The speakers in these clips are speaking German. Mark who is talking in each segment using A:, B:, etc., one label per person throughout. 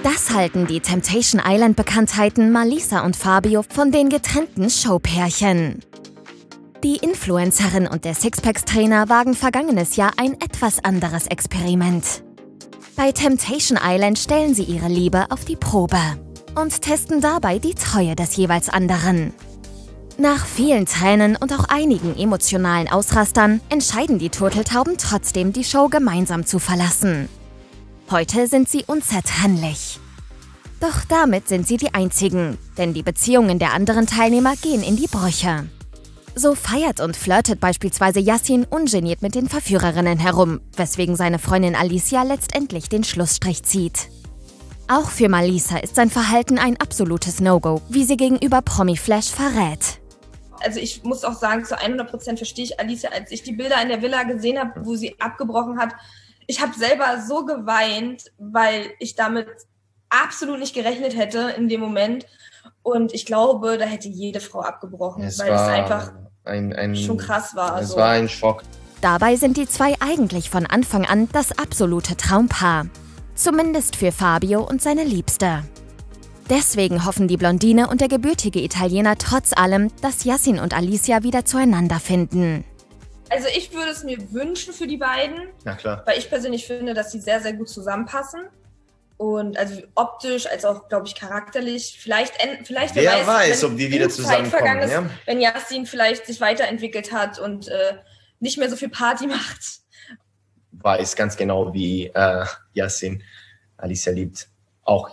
A: Das halten die Temptation Island-Bekanntheiten Malisa und Fabio von den getrennten Showpärchen. Die Influencerin und der Sixpacks-Trainer wagen vergangenes Jahr ein etwas anderes Experiment. Bei Temptation Island stellen sie ihre Liebe auf die Probe und testen dabei die Treue des jeweils anderen. Nach vielen Tränen und auch einigen emotionalen Ausrastern entscheiden die Turteltauben trotzdem, die Show gemeinsam zu verlassen. Heute sind sie unzertrennlich. Doch damit sind sie die Einzigen, denn die Beziehungen der anderen Teilnehmer gehen in die Brüche. So feiert und flirtet beispielsweise Yassin ungeniert mit den Verführerinnen herum, weswegen seine Freundin Alicia letztendlich den Schlussstrich zieht. Auch für Malisa ist sein Verhalten ein absolutes No-Go, wie sie gegenüber Promiflash verrät.
B: Also ich muss auch sagen, zu 100% verstehe ich Alicia, als ich die Bilder in der Villa gesehen habe, wo sie abgebrochen hat. Ich habe selber so geweint, weil ich damit absolut nicht gerechnet hätte in dem Moment. Und ich glaube, da hätte jede Frau abgebrochen, weil es einfach schon krass war.
C: Es war ein Schock.
A: Dabei sind die zwei eigentlich von Anfang an das absolute Traumpaar. Zumindest für Fabio und seine Liebste. Deswegen hoffen die Blondine und der gebürtige Italiener trotz allem, dass Yassin und Alicia wieder zueinander finden.
B: Also ich würde es mir wünschen für die beiden,
C: Na klar.
B: weil ich persönlich finde, dass sie sehr, sehr gut zusammenpassen. Und also optisch als auch, glaube ich, charakterlich. Vielleicht
C: wer weiß, ob die wieder zusammenkommen. Ja?
B: Wenn Yassin vielleicht sich weiterentwickelt hat und nicht mehr so viel Party macht.
C: Weiß ganz genau, wie Yassin Alicia liebt. Auch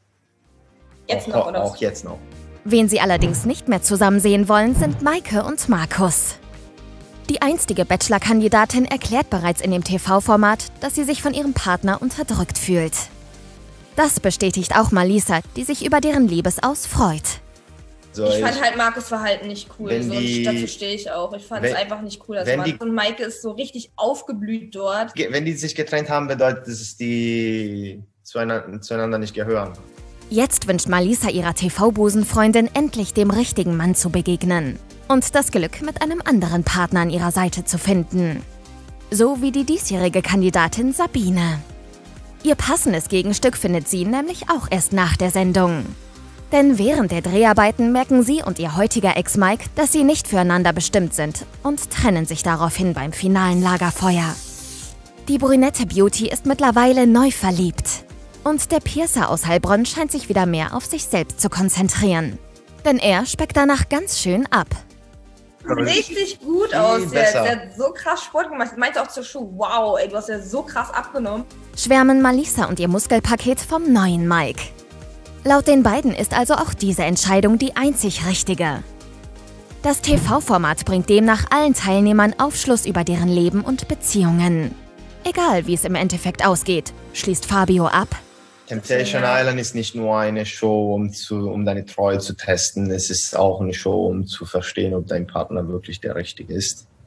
C: jetzt noch.
A: Wen sie allerdings nicht mehr zusammen sehen wollen, sind Maike und Markus. Die einstige Bachelor-Kandidatin erklärt bereits in dem TV-Format, dass sie sich von ihrem Partner unterdrückt fühlt. Das bestätigt auch Malisa, die sich über deren Liebesaus freut.
B: Ich fand halt Markus' Verhalten nicht cool, dazu stehe ich auch. Ich fand es einfach nicht cool, dass Markus und Maike ist so richtig aufgeblüht dort.
C: Wenn die sich getrennt haben, bedeutet es, dass die zueinander nicht gehören.
A: Jetzt wünscht Malisa ihrer TV-Busenfreundin endlich dem richtigen Mann zu begegnen und das Glück mit einem anderen Partner an ihrer Seite zu finden. So wie die diesjährige Kandidatin Sabine. Ihr passendes Gegenstück findet sie nämlich auch erst nach der Sendung. Denn während der Dreharbeiten merken sie und ihr heutiger Ex Mike, dass sie nicht füreinander bestimmt sind und trennen sich daraufhin beim finalen Lagerfeuer. Die brünette Beauty ist mittlerweile neu verliebt. Und der Piercer aus Heilbronn scheint sich wieder mehr auf sich selbst zu konzentrieren. Denn er speckt danach ganz schön ab.
B: Richtig gut aus. Der hat so krass Sport gemacht. Ich meinte auch zur Show, wow, ey, du hast ja so krass abgenommen.
A: Schwärmen Malisa und ihr Muskelpaket vom neuen Mike. Laut den beiden ist also auch diese Entscheidung die einzig richtige. Das TV-Format bringt demnach allen Teilnehmern Aufschluss über deren Leben und Beziehungen. Egal, wie es im Endeffekt ausgeht, schließt Fabio ab.
C: Temptation Island ist nicht nur eine Show, um deine Treue zu testen. Es ist auch eine Show, um zu verstehen, ob dein Partner wirklich der Richtige ist.